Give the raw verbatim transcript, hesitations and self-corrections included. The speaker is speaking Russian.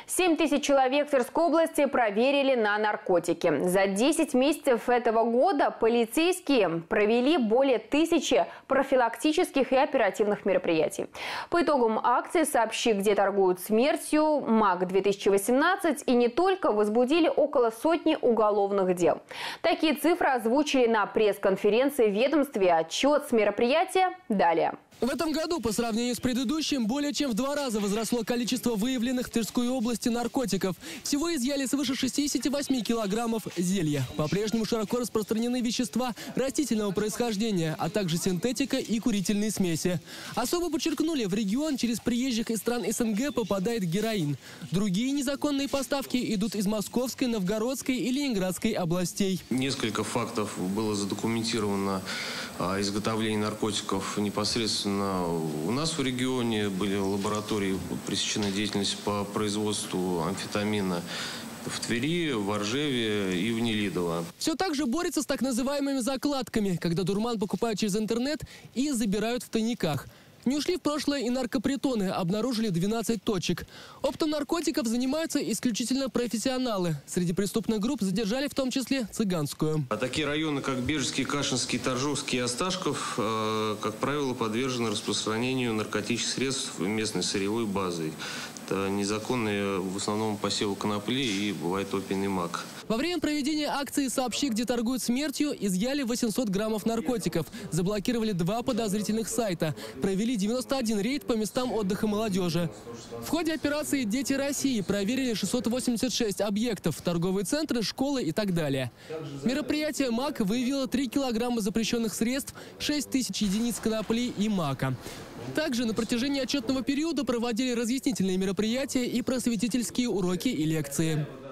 семь тысяч человек в Тверской области проверили на наркотики. За десять месяцев этого года полицейские провели более тысячи профилактических и оперативных мероприятий. По итогам акции «Сообщи, где торгуют смертью», МАК-две тысячи восемнадцать и не только возбудили около сотни уголовных дел. Такие цифры озвучили на пресс-конференции в ведомстве. Отчет с мероприятия далее. В этом году, по сравнению с предыдущим, более чем в два раза возросло количество выявленных в Тверской области наркотиков. Всего изъяли свыше шестидесяти восьми килограммов зелья. По-прежнему широко распространены вещества растительного происхождения, а также синтетика и курительные смеси. Особо подчеркнули, в регион через приезжих из стран СНГ попадает героин. Другие незаконные поставки идут из Московской, Новгородской и Ленинградской областей. Несколько фактов было задокументировано о изготовлении наркотиков непосредственно у нас в регионе. Были лаборатории, пресечена деятельность по производству амфетамина в Твери, в Оржеве и в Нелидово. Все так же борется с так называемыми закладками, когда дурман покупают через интернет и забирают в тайниках. Не ушли в прошлое и наркопритоны, обнаружили двенадцать точек. Оптом наркотиков занимаются исключительно профессионалы. Среди преступных групп задержали в том числе цыганскую. А такие районы, как Бежецкий, Кашинский, Торжовский и Осташков, э, как правило, подвержены распространению наркотических средств местной сырьевой базой. Это незаконные, в основном, посевы конопли и бывает опийный мак. Во время проведения акции «Сообщи, где торгуют смертью» изъяли восемьсот граммов наркотиков, заблокировали два подозрительных сайта, провели девяносто один рейд по местам отдыха молодежи. В ходе операции «Дети России» проверили шестьсот восемьдесят шесть объектов, торговые центры, школы и так далее. Мероприятие МАК выявило три килограмма запрещенных средств, шесть тысяч единиц конопли и мака. Также на протяжении отчетного периода проводили разъяснительные мероприятия и просветительские уроки и лекции.